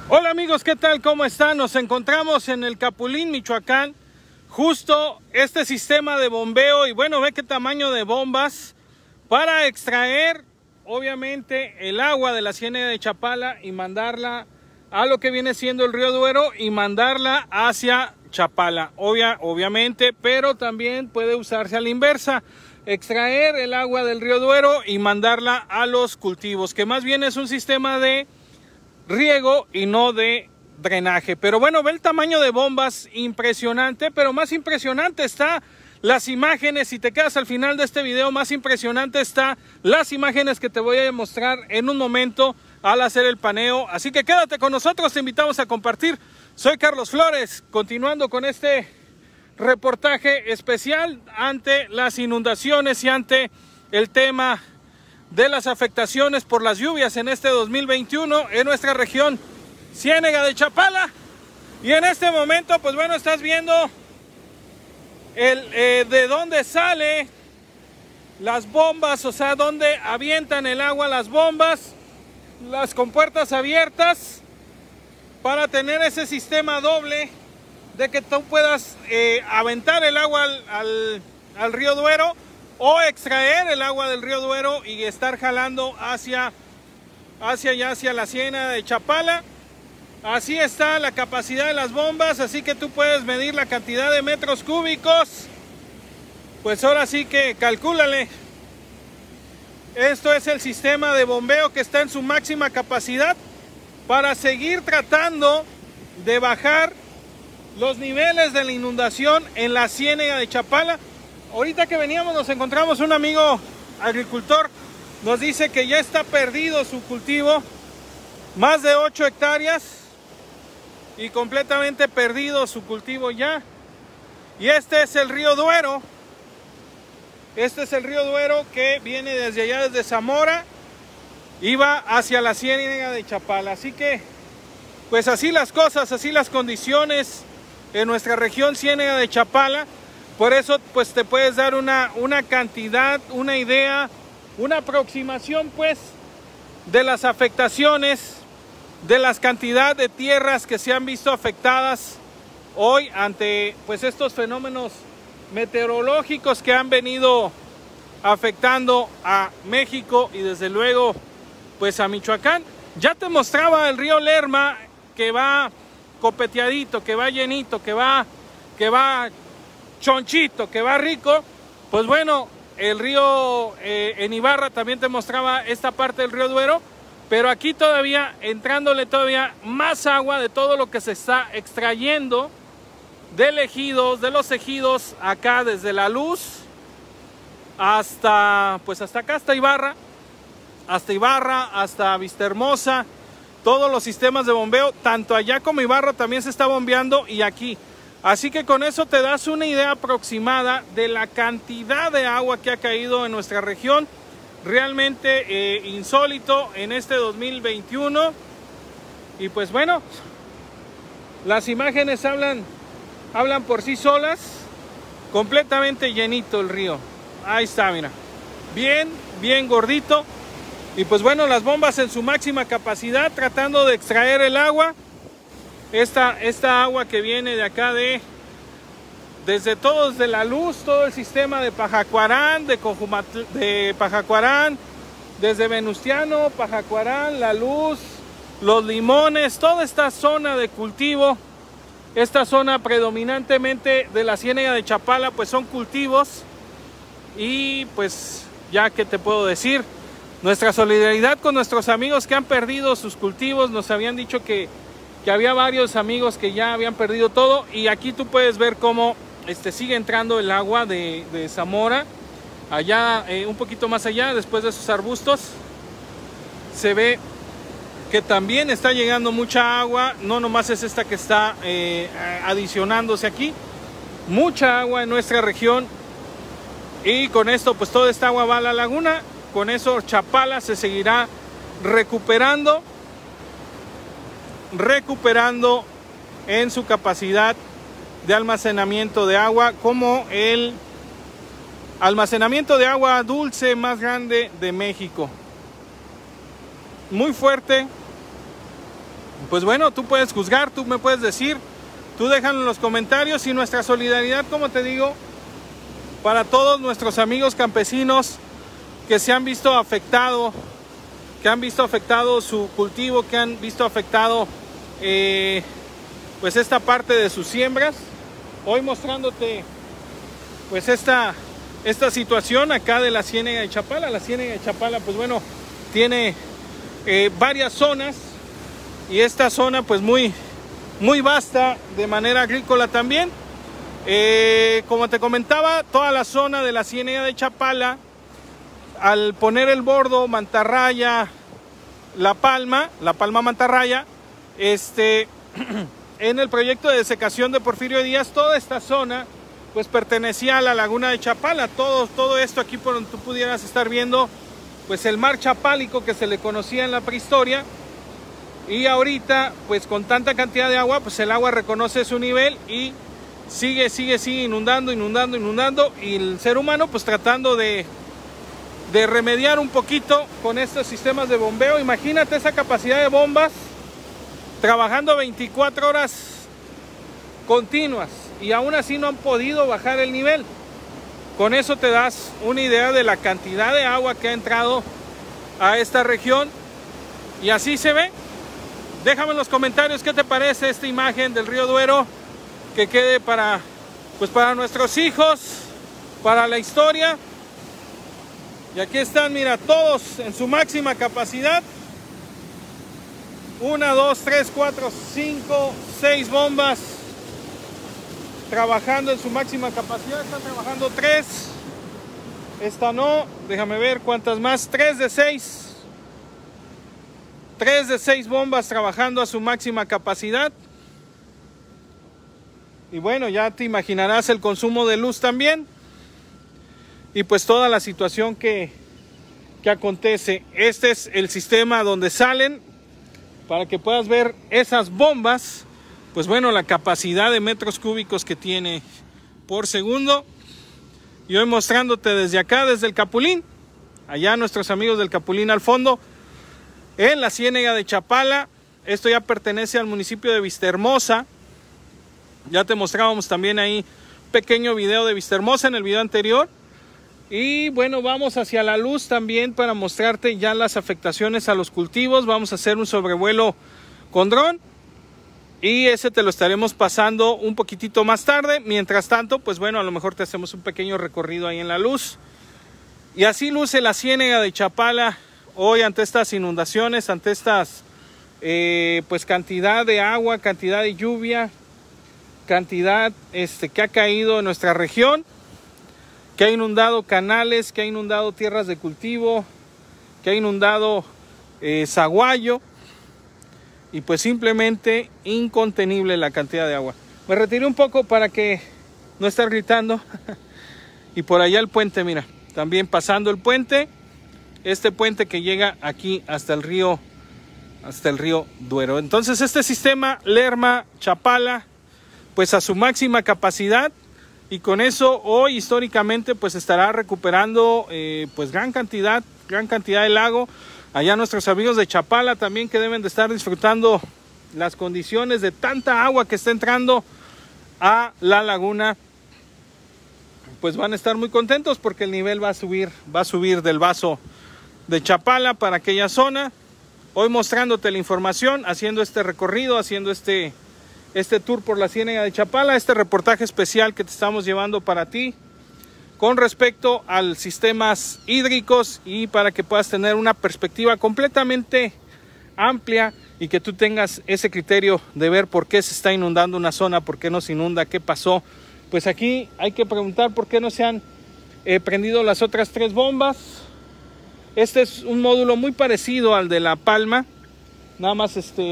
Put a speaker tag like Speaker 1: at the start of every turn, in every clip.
Speaker 1: Hola amigos, ¿qué tal? ¿Cómo están? Nos encontramos en el Capulín, Michoacán. Justo este sistema de bombeo y bueno, ve qué tamaño de bombas para extraer obviamente el agua de la ciénaga de Chapala y mandarla a lo que viene siendo el río Duero y mandarla hacia Chapala, obviamente, pero también puede usarse a la inversa, extraer el agua del río Duero y mandarla a los cultivos, que más bien es un sistema de riego y no de drenaje. Pero bueno, ve el tamaño de bombas, impresionante, pero más impresionante está las imágenes. Si te quedas al final de este video, más impresionante está las imágenes que te voy a mostrar en un momento al hacer el paneo. Así que quédate con nosotros, te invitamos a compartir. Soy Carlos Flores, continuando con este reportaje especial ante las inundaciones y ante el tema de las afectaciones por las lluvias en este 2021 en nuestra región Ciénega de Chapala. Y en este momento, pues bueno, estás viendo de dónde sale las bombas, o sea, dónde avientan el agua las bombas, las compuertas abiertas, para tener ese sistema doble de que tú puedas aventar el agua al río Duero o extraer el agua del río Duero y estar jalando hacia la ciénaga de Chapala. Así está la capacidad de las bombas, así que tú puedes medir la cantidad de metros cúbicos. Pues ahora sí que calcúlale. Esto es el sistema de bombeo que está en su máxima capacidad para seguir tratando de bajar los niveles de la inundación en la ciénaga de Chapala. Ahorita que veníamos nos encontramos un amigo agricultor, nos dice que ya está perdido su cultivo, más de 8 hectáreas y completamente perdido su cultivo ya. Y este es el río Duero, que viene desde allá, desde Zamora, y va hacia la ciénaga de Chapala. Así que, pues así las cosas, así las condiciones en nuestra región ciénaga de Chapala. Por eso, pues te puedes dar una cantidad, una idea, una aproximación, pues, de las afectaciones, de las cantidades de tierras que se han visto afectadas hoy ante, pues, estos fenómenos meteorológicos que han venido afectando a México y desde luego, pues, a Michoacán. Ya te mostraba el río Lerma, que va copeteadito, que va llenito, que va chonchito, que va rico. Pues bueno, el río en Ibarra también te mostraba esta parte del río Duero, pero aquí todavía entrándole todavía más agua de todo lo que se está extrayendo del ejidos, de los ejidos acá desde La Luz hasta, pues hasta acá, hasta Ibarra, hasta Vistahermosa. Todos los sistemas de bombeo, tanto allá como Ibarra también se está bombeando y aquí. Así que con eso te das una idea aproximada de la cantidad de agua que ha caído en nuestra región. Realmente insólito en este 2021. Y pues bueno, las imágenes hablan por sí solas. Completamente llenito el río. Ahí está, mira. Bien gordito. Y pues bueno, las bombas en su máxima capacidad tratando de extraer el agua. Esta agua que viene de acá desde La Luz, todo el sistema de Pajacuarán, de Pajacuarán, desde Venustiano, Pajacuarán, La Luz, Los Limones, toda esta zona de cultivo, esta zona predominantemente de la ciénaga de Chapala, pues son cultivos. Y pues ya que te puedo decir, nuestra solidaridad con nuestros amigos que han perdido sus cultivos. Nos habían dicho que había varios amigos que ya habían perdido todo, y aquí tú puedes ver cómo sigue entrando el agua de Zamora, allá un poquito más allá, después de esos arbustos, se ve que también está llegando mucha agua. No nomás es esta que está adicionándose aquí, mucha agua en nuestra región, y con esto pues toda esta agua va a la laguna. Con eso Chapala se seguirá recuperando en su capacidad de almacenamiento de agua, como el almacenamiento de agua dulce más grande de México. Muy fuerte pues bueno, tú puedes juzgar, tú me puedes decir, tú déjalo en los comentarios, y nuestra solidaridad, como te digo, para todos nuestros amigos campesinos que se han visto afectados, que han visto afectado su cultivo, que han visto afectado pues esta parte de sus siembras. Hoy mostrándote pues esta situación acá de la Ciénega de Chapala. La Ciénega de Chapala, pues bueno, tiene varias zonas, y esta zona pues muy vasta de manera agrícola también. Como te comentaba, toda la zona de la Ciénega de Chapala, al poner el bordo mantarraya, la palma mantarraya, en el proyecto de desecación de Porfirio Díaz, toda esta zona pues pertenecía a la laguna de Chapala. Todo esto aquí, por donde tú pudieras estar viendo, pues el mar chapálico que se le conocía en la prehistoria, y ahorita pues con tanta cantidad de agua, pues el agua reconoce su nivel y sigue inundando, y el ser humano pues tratando de remediar un poquito con estos sistemas de bombeo. Imagínate esa capacidad de bombas trabajando 24 horas continuas, y aún así no han podido bajar el nivel. Con eso te das una idea de la cantidad de agua que ha entrado a esta región, y así se ve. Déjame en los comentarios qué te parece esta imagen del río Duero, que quede para nuestros hijos, para la historia. Y aquí están, mira, todos en su máxima capacidad. 1, 2, 3, 4, 5, 6 bombas trabajando en su máxima capacidad. Están trabajando 3. Esta no, déjame ver cuántas más. 3 de 6. 3 de 6 bombas trabajando a su máxima capacidad. Y bueno, ya te imaginarás el consumo de luz también. Y pues toda la situación que acontece. Este es el sistema donde salen, para que puedas ver esas bombas. Pues bueno, la capacidad de metros cúbicos que tiene por segundo. Y hoy mostrándote desde acá, desde el Capulín. Allá nuestros amigos del Capulín al fondo, en la Ciénega de Chapala. Esto ya pertenece al municipio de Vistahermosa. Ya te mostrábamos también ahí un pequeño video de Vistahermosa en el video anterior. Y bueno, vamos hacia la luz también para mostrarte ya las afectaciones a los cultivos. Vamos a hacer un sobrevuelo con dron, y ese te lo estaremos pasando un poquitito más tarde. Mientras tanto, pues bueno, a lo mejor te hacemos un pequeño recorrido ahí en la luz. Y así luce la Ciénega de Chapala hoy ante estas inundaciones, ante estas pues cantidad de agua, cantidad de lluvia, cantidad que ha caído en nuestra región, que ha inundado canales, que ha inundado tierras de cultivo, que ha inundado zaguayo, y pues simplemente incontenible la cantidad de agua. Me retiré un poco para que no estar gritando. Y por allá el puente, mira, también pasando el puente, este puente que llega aquí hasta el río Duero. Entonces este sistema Lerma-Chapala, pues a su máxima capacidad, y con eso hoy históricamente pues estará recuperando pues gran cantidad del lago. Allá nuestros amigos de Chapala también, que deben de estar disfrutando las condiciones de tanta agua que está entrando a la laguna, pues van a estar muy contentos porque el nivel va a subir del vaso de Chapala para aquella zona. Hoy mostrándote la información, haciendo este recorrido, haciendo este tour por la Ciénega de Chapala, este reportaje especial que te estamos llevando para ti con respecto a los sistemas hídricos, y para que puedas tener una perspectiva completamente amplia y que tú tengas ese criterio de ver por qué se está inundando una zona, por qué no se inunda, qué pasó. Pues aquí hay que preguntar por qué no se han prendido las otras 3 bombas. Este es un módulo muy parecido al de La Palma, nada más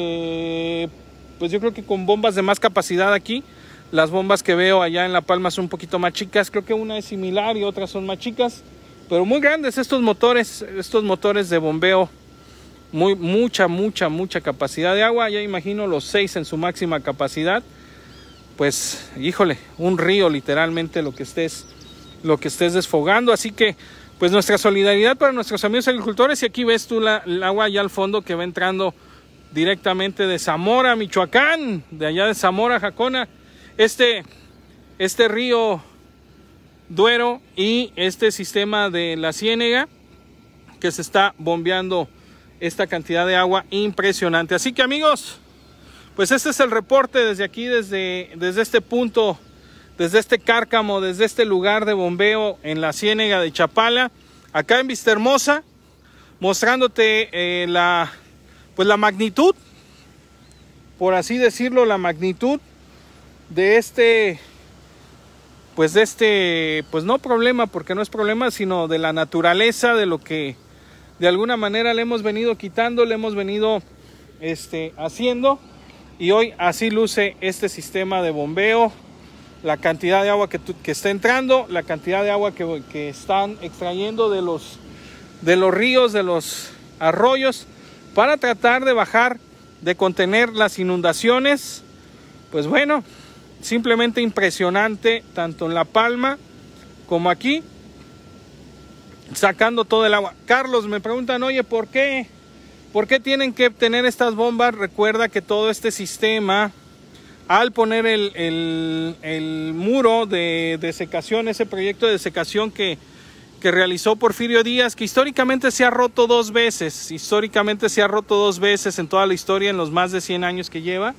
Speaker 1: pues yo creo que con bombas de más capacidad aquí. Las bombas que veo allá en La Palma son un poquito más chicas, creo que una es similar y otras son más chicas, pero muy grandes estos motores de bombeo, mucha capacidad de agua. Ya imagino los 6 en su máxima capacidad, pues híjole, un río literalmente lo que estés desfogando. Así que pues nuestra solidaridad para nuestros amigos agricultores, y aquí ves tú el agua allá al fondo que va entrando directamente de Zamora, Michoacán, de allá de Zamora, Jacona, este río Duero y este sistema de la Ciénega, que se está bombeando esta cantidad de agua impresionante. Así que, amigos, pues este es el reporte desde aquí, desde este punto, desde este cárcamo, desde este lugar de bombeo en la Ciénega de Chapala, acá en Vistahermosa, mostrándote la magnitud, por así decirlo, la magnitud de pues no problema, porque no es problema, sino de la naturaleza, de lo que de alguna manera le hemos venido quitando, le hemos venido haciendo, y hoy así luce este sistema de bombeo, la cantidad de agua que está entrando, la cantidad de agua que están extrayendo de los ríos, de los arroyos, para tratar de bajar, de contener las inundaciones. Pues bueno, simplemente impresionante, tanto en La Palma como aquí, sacando todo el agua. Carlos, me preguntan, oye, ¿por qué tienen que tener estas bombas? Recuerda que todo este sistema, al poner el muro de secación, ese proyecto de secación que realizó Porfirio Díaz, que históricamente se ha roto dos veces, en toda la historia, en los más de 100 años que lleva,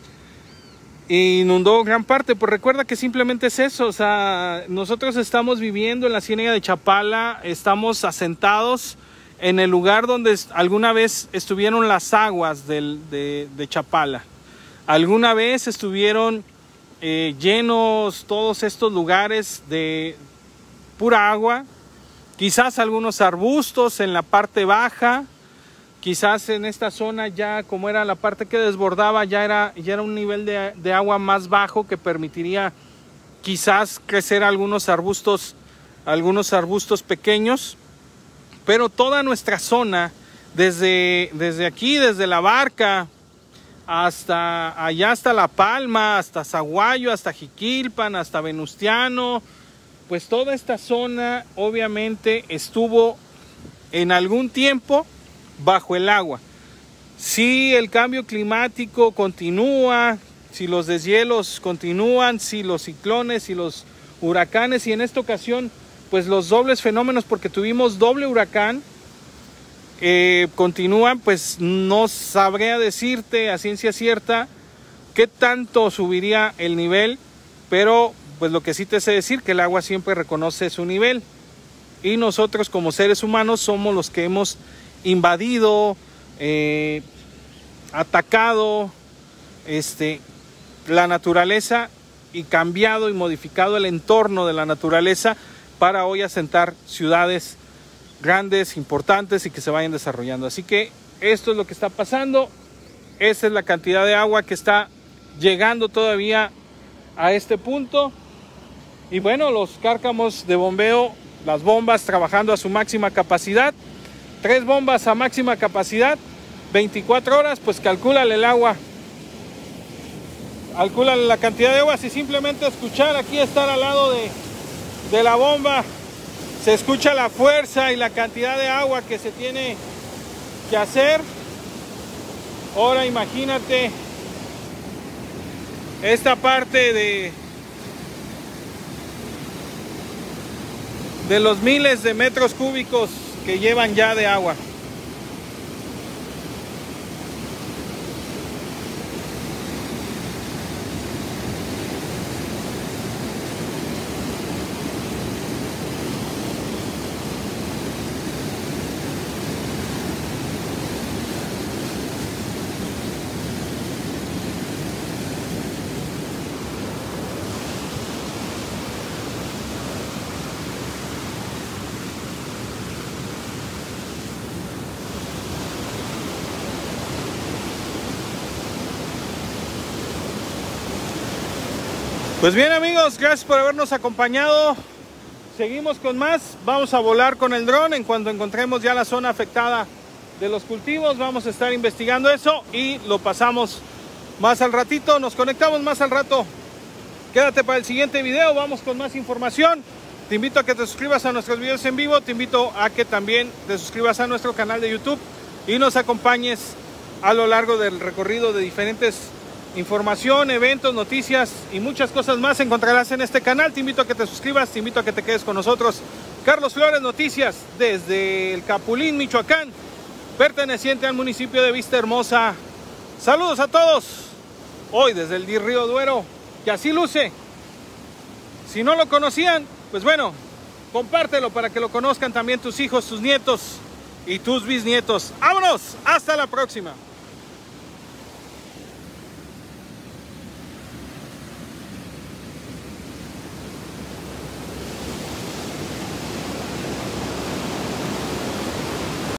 Speaker 1: inundó gran parte. Pues recuerda que simplemente es eso, o sea, nosotros estamos viviendo en la Ciénega de Chapala, estamos asentados en el lugar donde alguna vez estuvieron las aguas de Chapala. Alguna vez estuvieron llenos todos estos lugares de pura agua, quizás algunos arbustos en la parte baja, quizás en esta zona ya, como era la parte que desbordaba, ya era un nivel de agua más bajo que permitiría quizás crecer algunos arbustos pequeños, pero toda nuestra zona, desde aquí, desde La Barca, hasta allá, hasta La Palma, hasta Zaguayo, hasta Jiquilpan, hasta Venustiano, pues toda esta zona obviamente estuvo en algún tiempo bajo el agua. Si el cambio climático continúa, si los deshielos continúan, si los ciclones, si los huracanes, y en esta ocasión pues los dobles fenómenos, porque tuvimos doble huracán, continúan, pues no sabría decirte a ciencia cierta qué tanto subiría el nivel, pero pues lo que sí te sé decir, que el agua siempre reconoce su nivel, y nosotros como seres humanos somos los que hemos invadido, atacado la naturaleza y cambiado y modificado el entorno de la naturaleza para hoy asentar ciudades grandes, importantes y que se vayan desarrollando. Así que esto es lo que está pasando. Esa es la cantidad de agua que está llegando todavía a este punto. Y bueno, los cárcamos de bombeo, las bombas trabajando a su máxima capacidad. 3 bombas a máxima capacidad, 24 horas, pues calcúlale el agua. Calcúlale la cantidad de agua. Si simplemente escuchar aquí, estar al lado de la bomba, se escucha la fuerza y la cantidad de agua que se tiene que hacer. Ahora imagínate esta parte de los miles de metros cúbicos que llevan ya de agua. Pues bien, amigos, gracias por habernos acompañado. Seguimos con más. Vamos a volar con el dron. En cuanto encontremos ya la zona afectada de los cultivos, vamos a estar investigando eso y lo pasamos más al ratito. Nos conectamos más al rato. Quédate para el siguiente video. Vamos con más información. Te invito a que te suscribas a nuestros videos en vivo. Te invito a que también te suscribas a nuestro canal de YouTube y nos acompañes a lo largo del recorrido de diferentes información, eventos, noticias y muchas cosas más encontrarás en este canal. Te invito a que te suscribas, te invito a que te quedes con nosotros. Carlos Flores Noticias desde el Capulín, Michoacán, perteneciente al municipio de Vista Hermosa. Saludos a todos. Hoy desde el Río Duero, que así luce. Si no lo conocían, pues bueno, compártelo para que lo conozcan también tus hijos, tus nietos y tus bisnietos. ¡Vámonos! ¡Hasta la próxima!